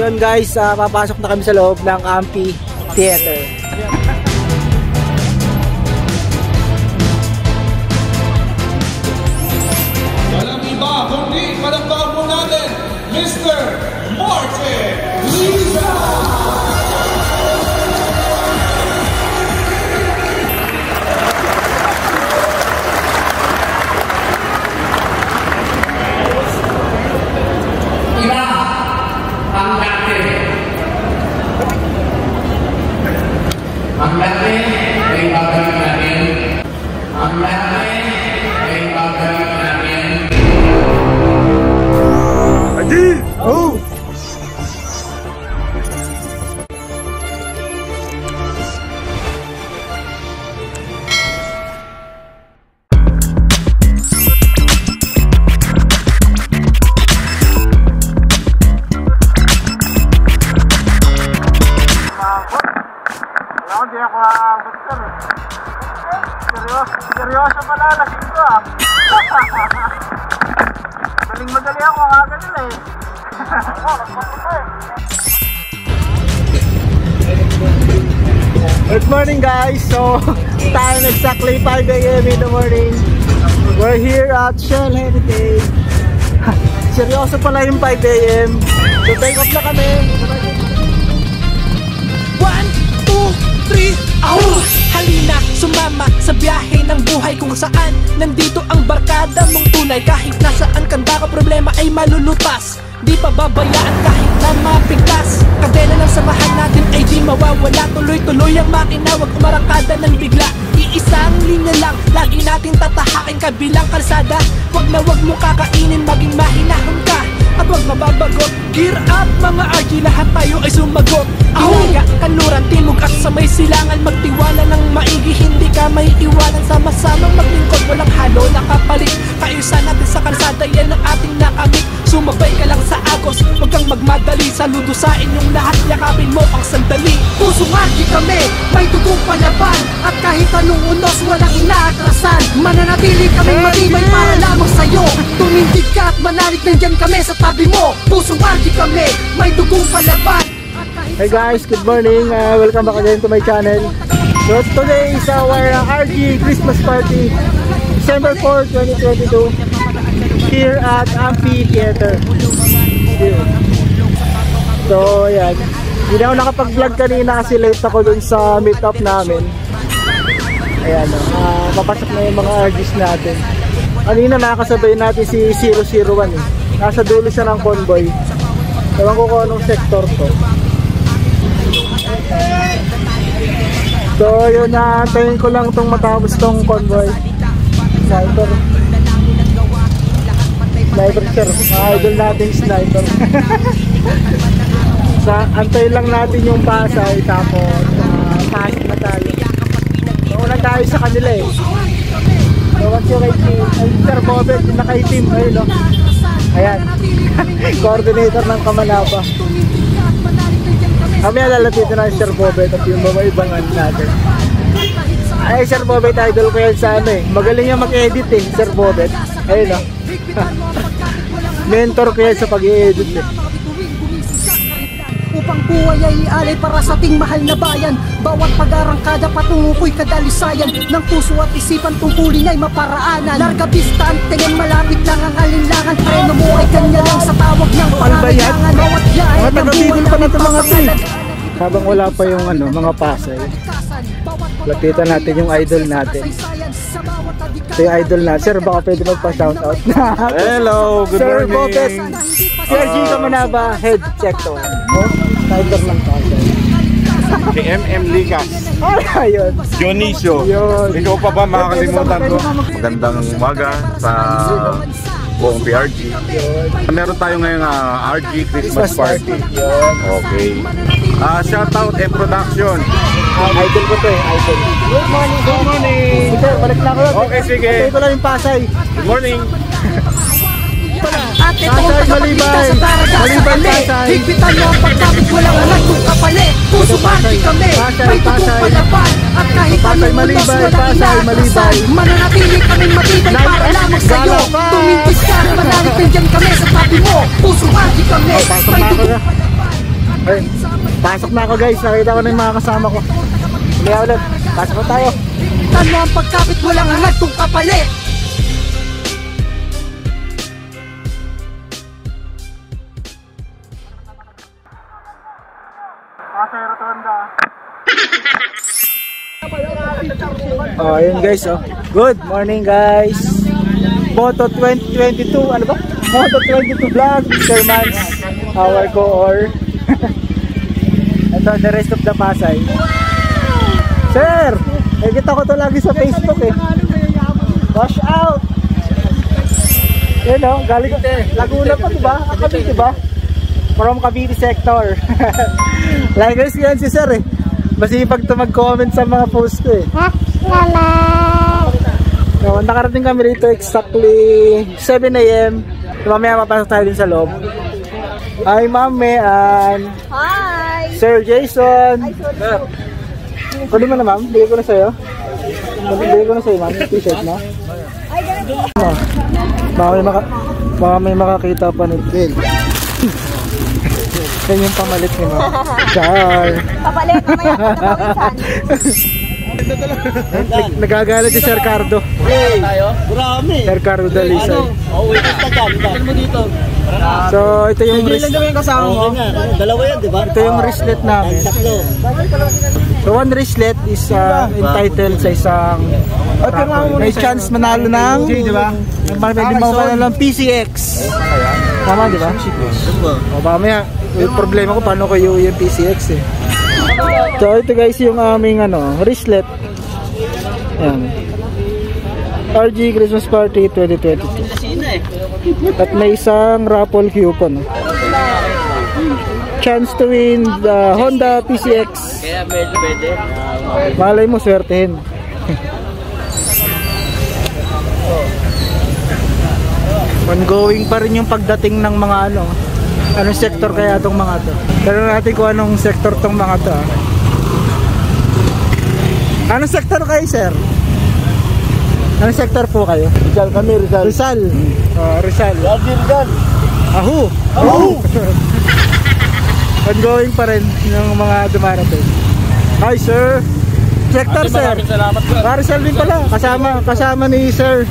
ayun guys, papasok na kami sa loob ng amphitheater. Walang iba kundi palakpakan po natin, Mr. Martin Liza! Ang laki ay babalik natin. Ang laki ay babalik natin. Adi! Oh! Hindi ako aabot sir. Seryoso pala, lasing ko Madali ako, kagano'n eh. Good morning guys. So, time exactly 5 AM in the morning. We're here at Shell Heritage. Seryoso pala yung 5 AM. So, take off na kami. 1, 2, 3, ahus! Halina, sumama sa biyahe ng buhay kung saan nandito ang barkada mong tunay. Kahit nasaan ka baka problema ay malulutas. Di pa babayaan kahit na mapiglas. Kadena ng samahan natin ay di mawawala. Tuloy-tuloy ang makina, wag umarangkada ng bigla. Iisang linya lang, lagi natin tatahakin kabilang kalsada. Wag na wag mo kakainin, maging mahinahon ka at wag mababagot. Gear up mga RG, lahat tayo ay sumagot. Ilaga, kanuran, timog at sa may silangan. Magtiwala ng maigi, hindi ka may iwanan. Sama-samang maglingkod, walang halo na kapalit. Kaayusan natin sa kalsada, yan ang ating nakamit. Sumabay ka lang sa agos, wag kang magmadali. Saludo sa inyong lahat, yakapin mo ang sandali. Pusong RG kami, may dugong palaban. At kahit anong unos, walang inaatrasan. Mananatili kami matibay para lamang sa'yo. Tumindig ka at manalig, nandyan kami sa tabi mo. Pusong RG kami, may dugong palaban. Hey guys, good morning. Welcome back again to my channel. So today is our RG Christmas party, December 4, 2022, here at Amphitheater. So ayan, hindi na ako nakapag-vlog kanina kasi late ako dun sa meet-up namin. Ayan, papasok na yung mga RGs natin. Kanina nakakasabay natin si 001 eh. Nasa dulo siya ng convoy. Ewan ko kung anong sector to. So yun, naantayin ko lang itong matapos tong convoy. Sniper sir, idol nating sniper. So antayin lang natin yung Pasay. Tapos pasok na tayo. So una tayo sa kanila eh. So once yung kay team, Sir Bobet, naka-team ayun no. Ayan. Coordinator ng Kamanapa. Kami alalapitan na Sir Bobet at yung mga ibang natin. Ay, Sir Bobet, idol ko yan sa ano eh. Magaling niya mag-edit eh, Sir Bobet. Ayun no. Mentor ko yan sa pag-i-edit eh. Upang buhay ay ialay para sa ating mahal na bayan. Bawat pag-arangkada patungo ko'y kadalisayan. Ng puso at isipan tungkulin ay maparaanan. Larga vista ang tingin, malapit lang ang alinlangan. Preno mo ay kanya lang sa tawag ng pangangailangan. Bawat biyahe ng buhay na may papangalan. Habang wala pa yung ano, mga Pasay, lapitan natin yung idol natin. Ito yung idol na. Sir, baka pwede magpa-shoutout na. Hello, good Sir morning. Bobet, Sir G. Kamanaba, head sector. Oh, sniper ng Pasay. Si MM Ligas. Ayun. Dionisio. Yun. Ikaw pa ba makakalimutan ko? Magandang umaga sa buong PRG. Meron tayo ngayong RG Christmas Party. Okay. Shoutout and production. Idol ko to eh, idol. Good morning, good morning. Sige, balik na ako. Okay, sige. Patay ko lang yung Pasay. Good morning. At ito ang tagapagligta sa Taraga sa kami. Higpitan mo ang pagkabit, walang kung kapali. Puso party kami, may tugong palaban. At kahit anong unos, walang inaatrasan. Mananatili kaming matibay para lamang sa'yo. Tumintis ka, manalig nandyan kami sa tabi mo. Puso party kami, may tugong palaban. Ay, pasok na ako guys, nakita ko na yung mga kasama ko. Kaya ulit, pasok na tayo. Tano ang pagkapit, walang hangad kung kapalit. Oh, ayun guys, oh. Good morning guys. Moto 2022, ano ba? Moto 22 vlog, Sir Mans, our co-or. Ito, the rest of the Pasay. Sir, nakikita ko to lagi sa Facebook eh. Wash out! Yan o, galing Laguna pa diba? Cavite diba? From Cavite sector. Likers yan si Sir eh. Masipag to mag-comment sa mga post ko eh. So, nakarating kami rito exactly 7 AM. Mamaya mapasok tayo din sa loob. Hi Ma'am and Hi! Sir Jason. Pwede mo na ma'am, bigay ko na sa'yo. Bigay ko na sa'yo ma'am, yung t-shirt na. Baka may makakita pa nito. Yan yung pamalit ni ma'am. Char! Papalit, mamaya ako napawisan. Nagagalit si Sir Cardo. Sir Cardo Dalisay. So ito yung ito yung wristlet namin. So one wristlet is entitled sa isang may chance manalo ng pwede mawala ng PCX. Tama di ba? O mamaya yung problema ko paano ko yung PCX eh. So ito guys yung aming wristlet. Ayan. RG Christmas Party 2022. At may isang raffle coupon. Chance to win the Honda PCX. Malay mo swertehin. Ongoing pa rin yung pagdating ng mga anong sektor kaya itong mga to. Tanong natin kung anong sektor itong mga to. Anong sektor kayo, sir? Anong sektor po kayo? Rizal kami, Rizal. Rizal. Rizal. Rizal. Ahu. Ongoing pa rin yung mga dumarating. Hi, sir. Sektor, sir. Salamat po. Rizal din pala. Kasama ni sir.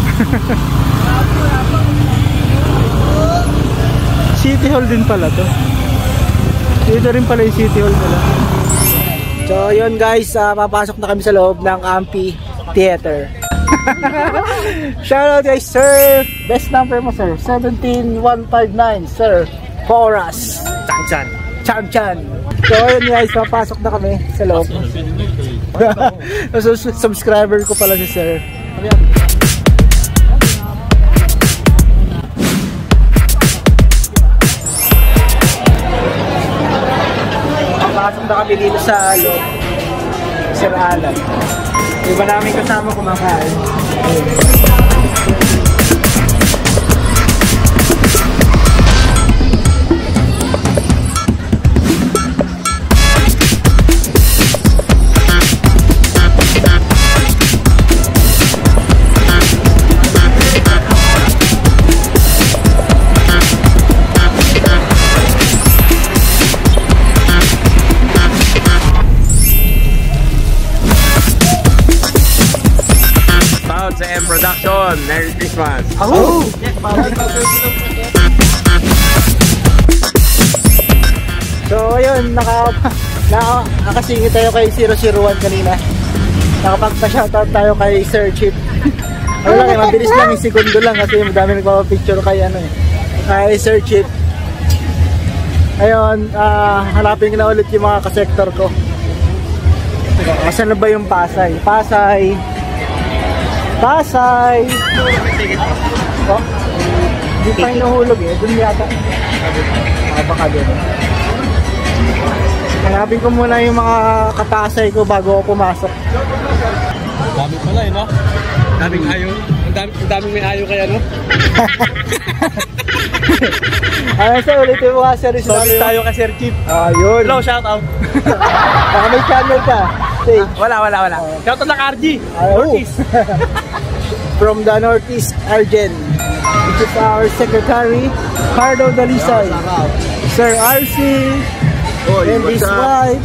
City Hall din pala to. Dito rin pala yung City Hall nila. So yun guys, papasok na kami sa loob ng Amphi Theater. Shoutout guys, sir. Best number mo sir, 17159 sir. Chorus Chan. So yun guys, papasok na kami sa loob. So, subscriber ko pala si sir. Pasok na kami dito sa loob, Sir Alan. Iba namin kasama kumakain. Production, Merry Christmas. Oh! So ayun, nakasingit tayo kay 001 kanina. Nakapagpa-shoutout tayo kay Sir Chip. Ano lang, mabilis lang, segundo lang kasi madami nagpapapicture kay kay Sir Chip. Ayun, hanapin ko na ulit yung mga kasektor ko. Asan na ba yung Pasay? Pasay! Oh, hindi pa hinuhulog eh. Doon yata. Baka doon. Hanapin ko muna yung mga kapasay ko bago ako pumasok. Dami pala no? Daming ayaw. Ang daming may ayaw kaya no? Sir, ulitin mo nga sir. Sorry tayo kay Sir Chip. Ayun. Hello, shout out. Baka may channel ka. Stage. Wala. Shout out lang RG. Northeast. From the Northeast Argen, which is our secretary, Cardo Dalisay. Sir RC, Oy, And his what's up? wife.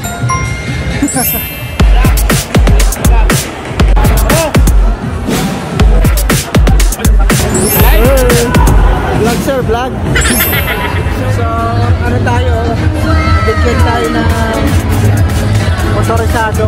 Vlog sir, vlog. So, ano tayo? Bigyan tayo ng motorisado.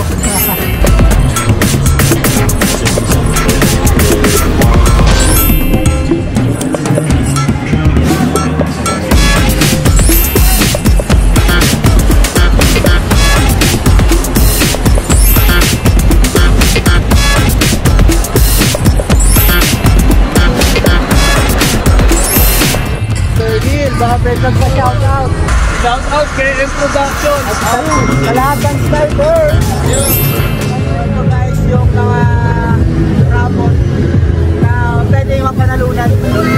Baka pwede ka shoutout. Shoutout KM Production. Sa lahat ng sniper. Ito guys, yung mga rapon na pwede mapanalunan.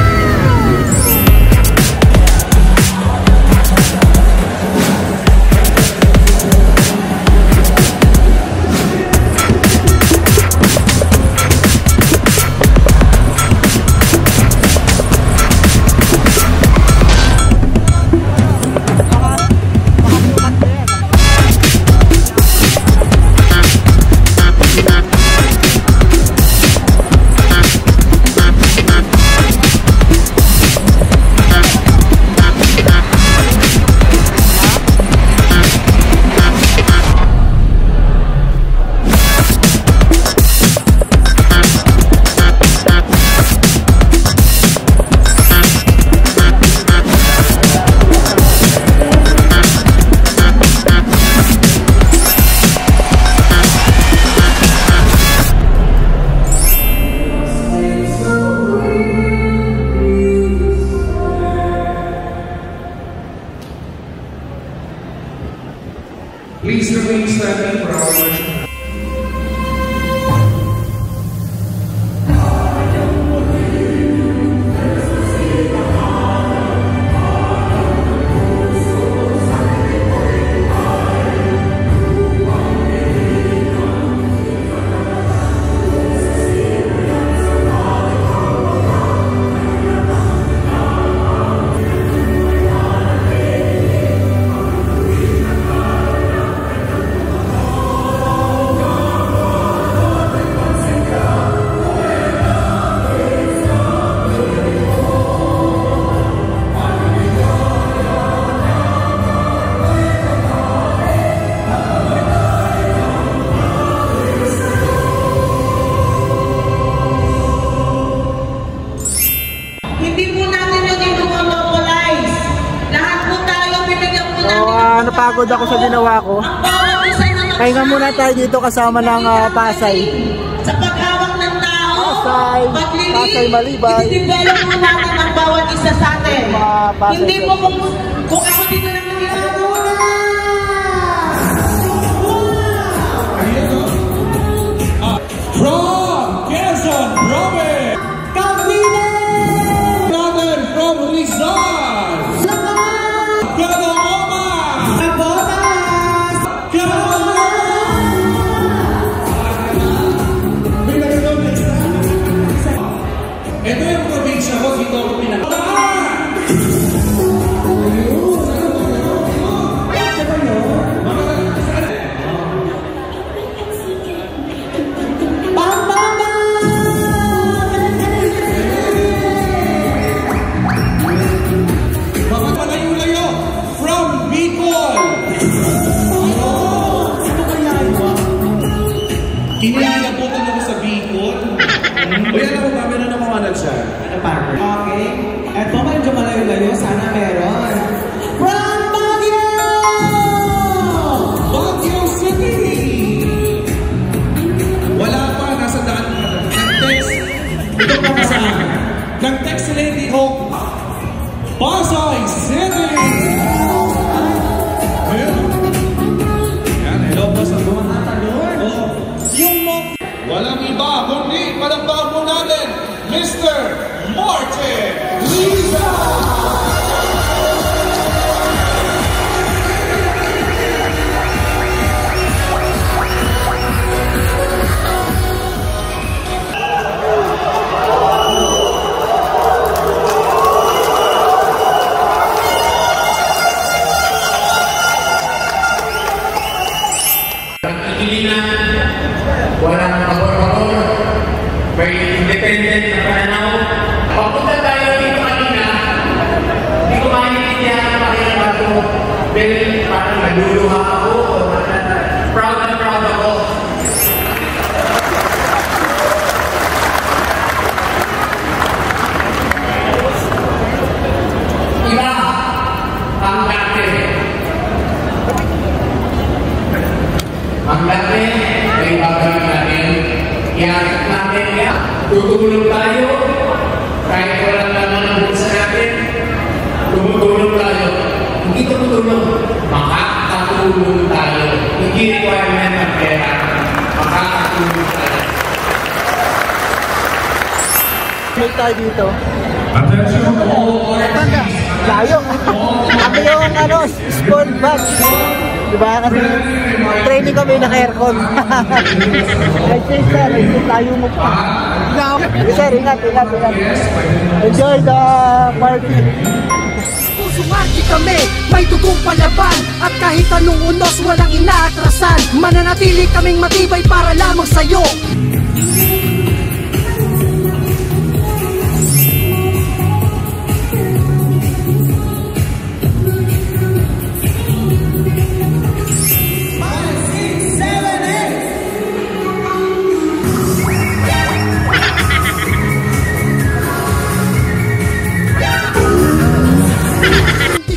Please remain standing for our worship. Napagod ako sa ginawa ko. Pahinga muna tayo dito kasama ng Pasay. Sa paghawak ng tao, Pasay Malibay. i-develop mo natin ang bawat isa sa atin. Hindi mo kung ako dito lang From Quezon Province, Cavite! Brother from Rizal, Caloocan, ito yung probinsya ko, dito ako pinagdaan. Mga malayo-layo from Bicol. Inilabutan ako sa Bicol. O yan ako ba, meron ako manag siya. Okay. Eto medyo malayo-layo. Sana meron. From Baguio! Baguio City! Wala pa, nasa daan pa. Nag-text. Ito pa ka sa akin. Nag-text si Lady Hope. Pasay City! Ayun. Yan, hello po sa mga tatalon. Oo. Yung mo. Walang iba, kundi palakpakan po natin, Mr. Martin Liza! may independent na pananaw. Papunta tayo dito kanina, hindi ko maintindihan ang pakiramdam ko. Dahil parang naluluha ako o proud na proud ako. Iba ang dati. Ang dati ay babalik natin. Iakit natin yan. Tutulong tayo. Kahit walang naman ang bulsa natin. Tumutulong tayo. Hindi tumutulong. Makakatulong tayo. Hindi requirement ng pera. Makakatulong tayo. May tayo dito. Attention all Banda, layo. Ako yung sport bag. Diba? Kasi training kami naka-aircon. Right, sir. Layo mo pa. Sir, ingat. Enjoy the party. Pusumaki kami, may dugong palaban. At kahit anong unos, walang inaatrasan. Mananatili kaming matibay para lamang sa'yo.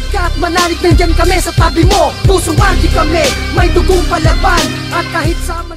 Manalig nandiyan kami sa tabi mo. Pusong arti kami, may dugong palaban. At kahit sa